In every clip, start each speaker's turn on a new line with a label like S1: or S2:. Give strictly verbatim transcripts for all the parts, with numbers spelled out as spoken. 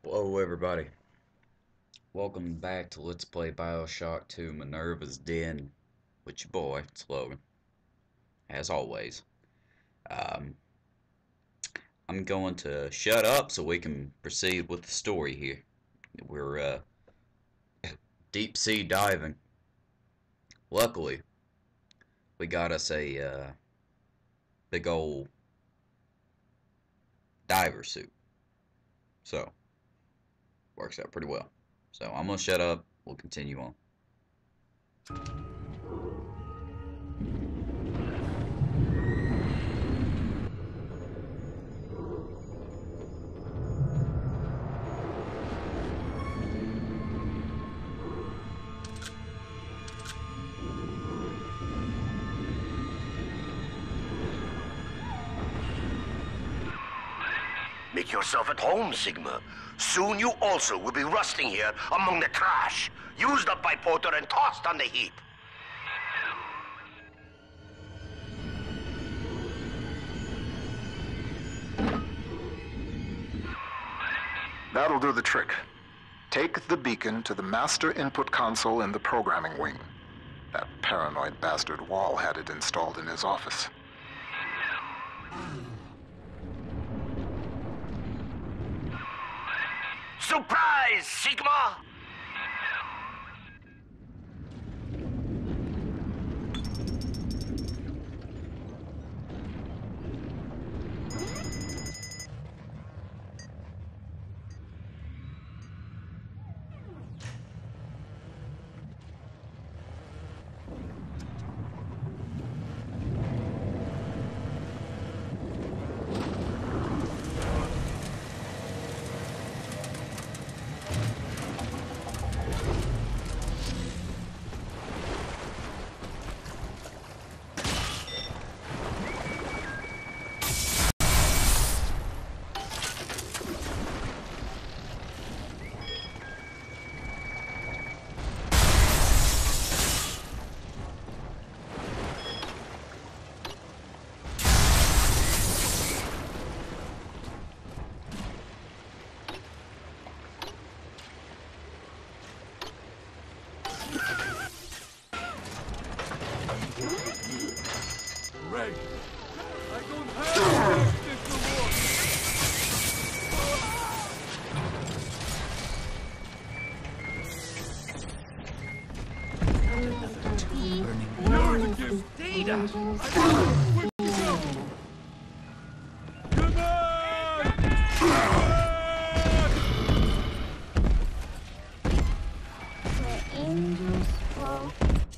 S1: Hello everybody, welcome back to Let's Play Bioshock two Minerva's Den with your boy, it's Logan, as always. Um, I'm going to shut up so we can proceed with the story here. We're uh, deep sea diving. Luckily, we got us a uh, big old diver suit, so works out pretty well. So I'm gonna shut up, we'll continue on.
S2: Make yourself at home, Sigma. Soon you also will be rusting here among the trash, used up by Porter and tossed on the heap.
S3: That'll do the trick. Take the beacon to the master input console in the programming wing. That paranoid bastard Wall had it installed in his office.
S2: Surprise, Sigma!
S4: Ray, I don't have this reward. You're the gift data. Where you go? Goodbye.
S5: The angels spoke.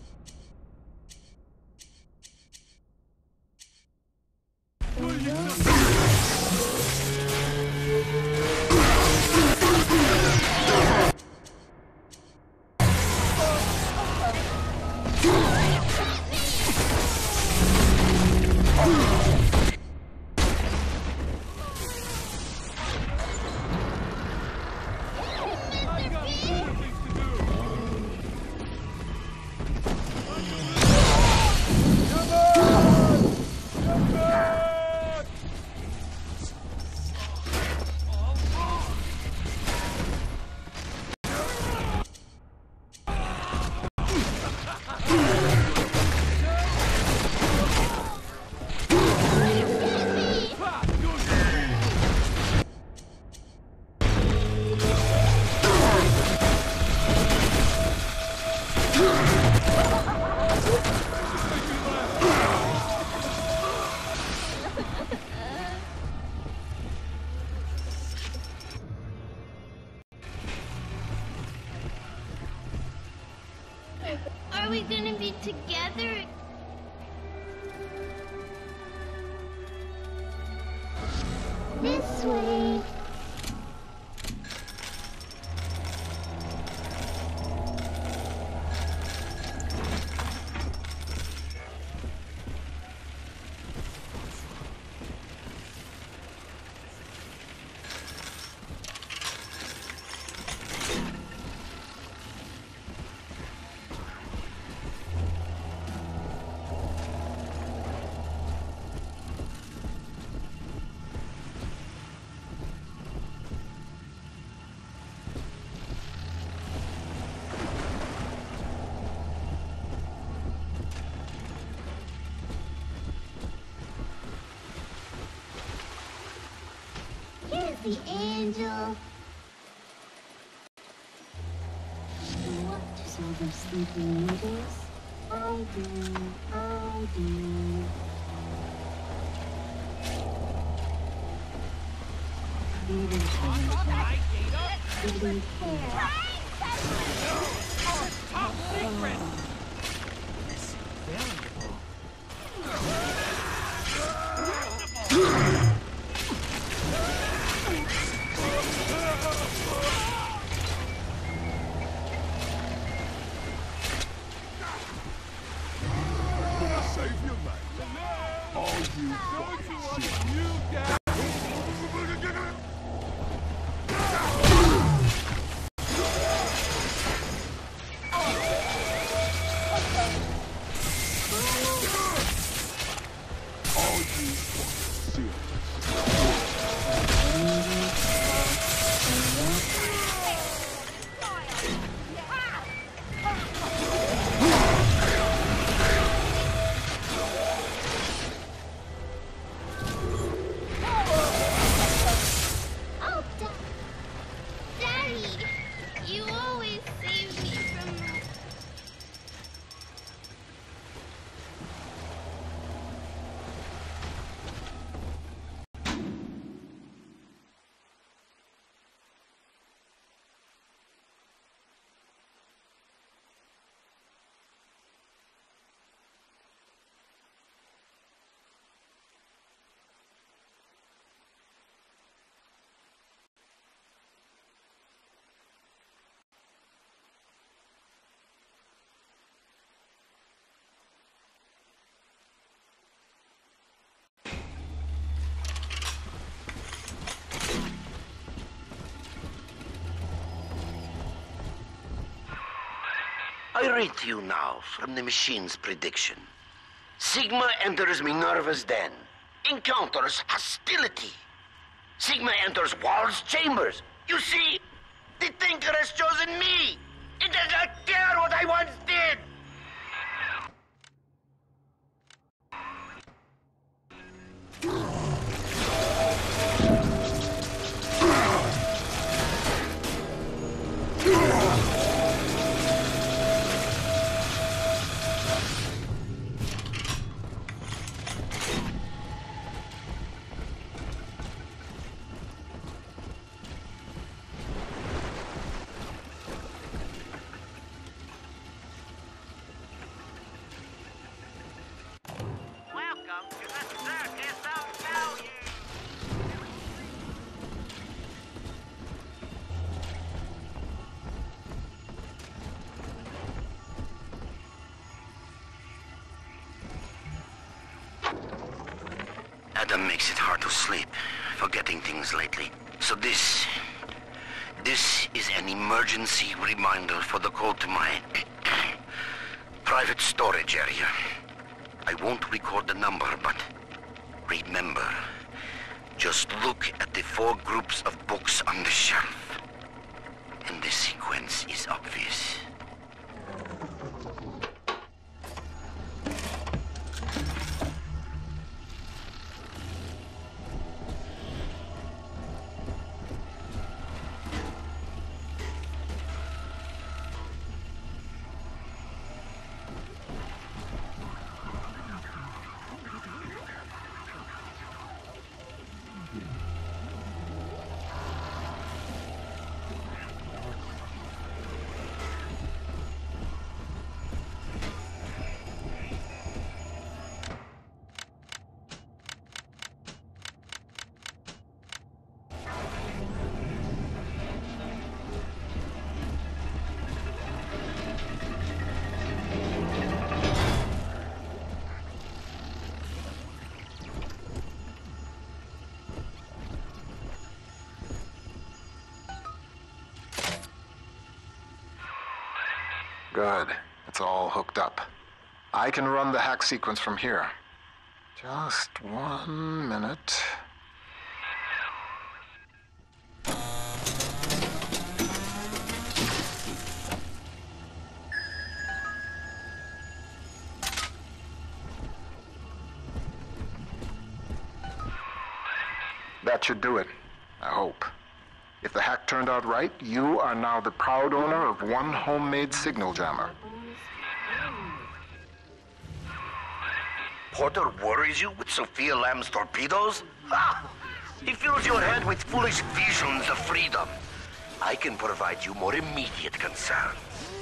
S5: Are we gonna be together? This way. the angel. You want to solve your sleeping needles? I do, I do. Didn't care. Didn't care.
S4: Top secret! This valuable. Save you, mate. All you got. You got.
S5: Oh, Da- Daddy, you always save me from that.
S2: I read to you now from the machine's prediction. Sigma enters Minerva's den. Encounters hostility. Sigma enters Wall's chambers. You see, the Thinker has chosen me. It does not care what I once did.
S6: Welcome to the Circus of Value!
S2: Adam makes it hard to sleep, forgetting things lately. So this... This is an emergency reminder for the code to my... private storage area. I won't record the number, but... remember, just look at the four groups of books on the shelf. And the sequence is obvious.
S3: Good. It's all hooked up. I can run the hack sequence from here. Just one minute. That should do it. I hope. If the hack turned out right, you are now the proud owner of one homemade signal jammer.
S2: Porter worries you with Sophia Lamb's torpedoes? Ha! He fills your head with foolish visions of freedom. I can provide you more immediate concerns.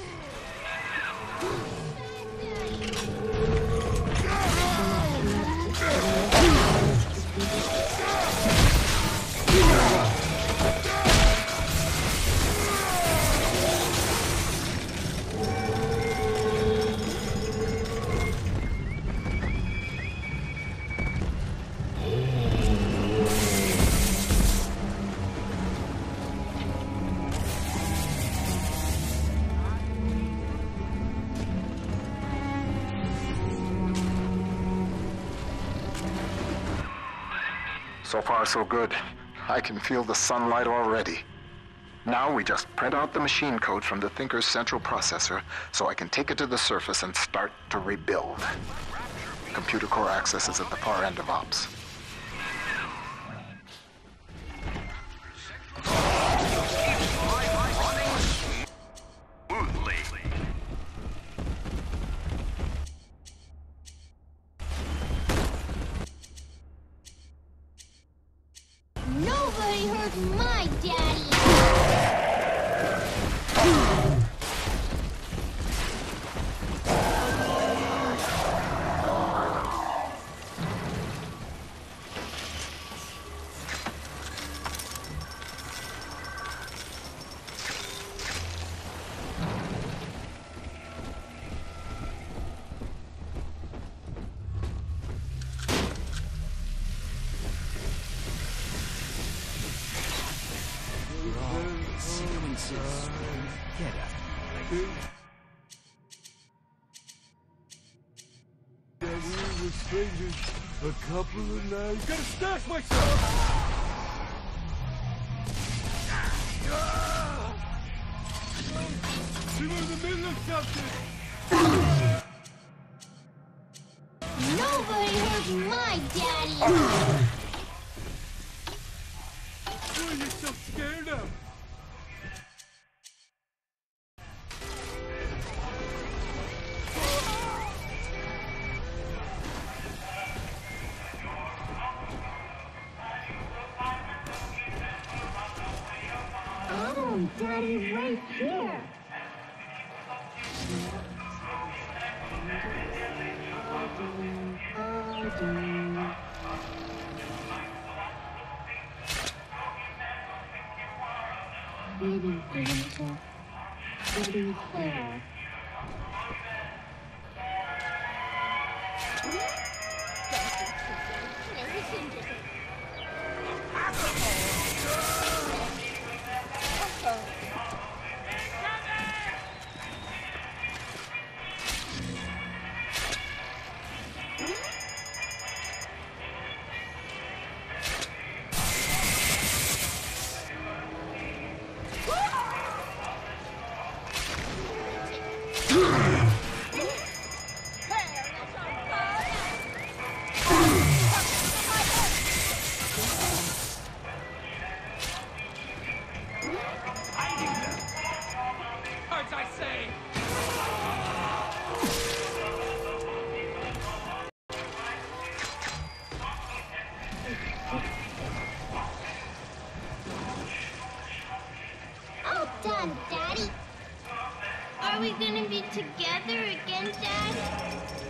S3: So far, so good. I can feel the sunlight already. Now we just print out the machine code from the Thinker's central processor so I can take it to the surface and start to rebuild. Computer core access is at the far end of ops.
S5: Nobody hurt my daddy!
S4: A couple of nights. Gotta stash myself! We were in the middle of something!
S5: Nobody hurt my daddy!
S4: What are you so scared of?
S5: Oh, daddy's right here! Baby Angel, baby Claire. All done, Daddy. Are we gonna be together again, Dad?